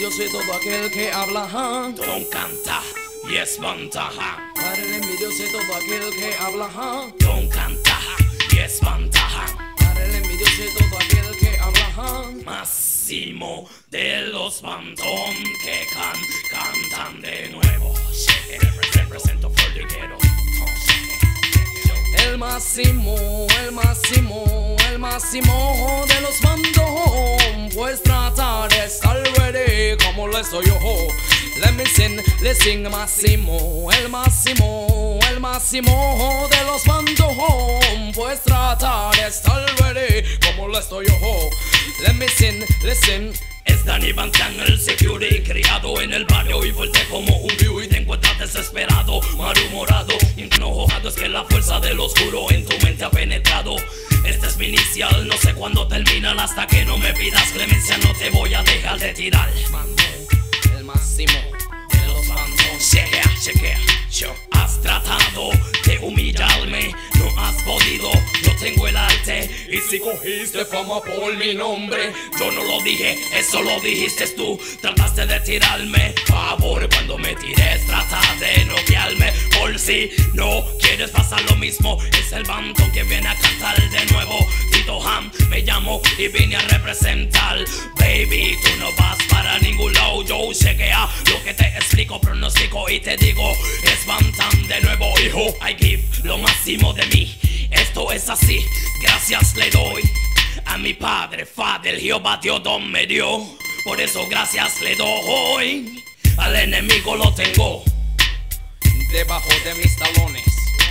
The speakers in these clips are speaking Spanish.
envidioso y todo aquel que habla. Don canta y espanta. Para el envidioso y todo aquel que habla. Don canta y espanta. Para el envidioso y todo aquel que habla. Máximo de los Phantom que cantan de nuevo. Represento for the ghetto. El máximo, el máximo, el máximo de los Phantom, pues trata de estar ready como lo estoy yo. Let me sing máximo, el máximo, el máximo de los Phantom, pues trata de estar ready como lo estoy yo. Let me listen. Es Danny Bantan, el security criado en el barrio y fuerte como un río y te encuentras desesperado, malhumorado y enojado. Es que la fuerza del oscuro en tu mente ha penetrado. Este es mi inicial, no sé cuándo terminan. Hasta que no me pidas clemencia no te voy a dejar de tirar. El máximo de los Phantom. Chequea, yo. Has tratado de humillarme, no has podido. Yo tengo el arte y si cogiste fama por mi nombre, yo no lo dije, eso lo dijiste tú. Trataste de tirarme, favor, cuando me tires trata de noquearme. Por si no quieres pasar lo mismo, es el Phantom que viene a cantar de nuevo. Tito Ham me llamo y vine a representar. Baby, tú no vas para ningún lado. Yo chequea lo que te explico, pronostico y te digo, es Phantom de nuevo, hijo. I give lo máximo de mí. Esto es así, gracias le doy a mi padre, Father, Jehová Dios me dio. Por eso gracias le doy. Al enemigo lo tengo debajo de mis talones.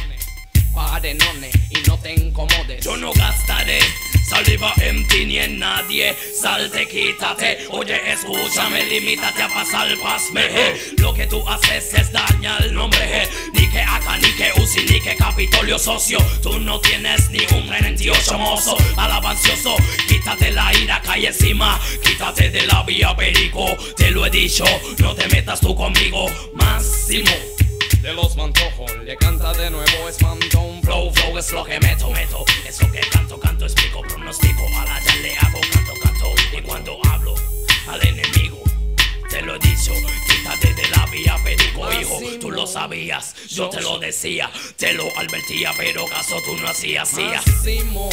Parenone y no te incomodes. Yo no gastaré saliva en ti ni en nadie. Salte, quítate, oye, escúchame, limítate a pasar pasme. Lo que tú haces es dañar el nombre. Ni que acá, ni que Uzi, ni que Capitolio socio. Tú no tienes ni un 38 mozo alabancioso. Quítate la ira, cae encima. Quítate de la vía, perico. Te lo he dicho, no te metas tú conmigo. Máximo de los Mantojos, le canta de nuevo, es Phantom. Flow es lo que meto. Eso que canto, explico, pronostico. A la ya le hago, canto. Y cuando hablo al enemigo, te lo he dicho, quítate de la vía, perico, hijo. Tú lo sabías, yo te lo decía, te lo advertía, pero caso tú no hacías. Máximo,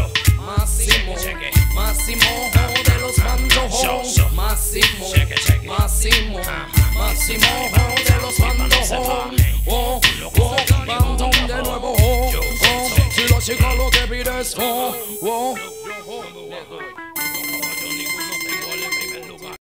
máximo, máximo de los Mantojos. Máximo, máximo, máximo de los Phantom. Phantom de nuevo. Si la chica lo que pides,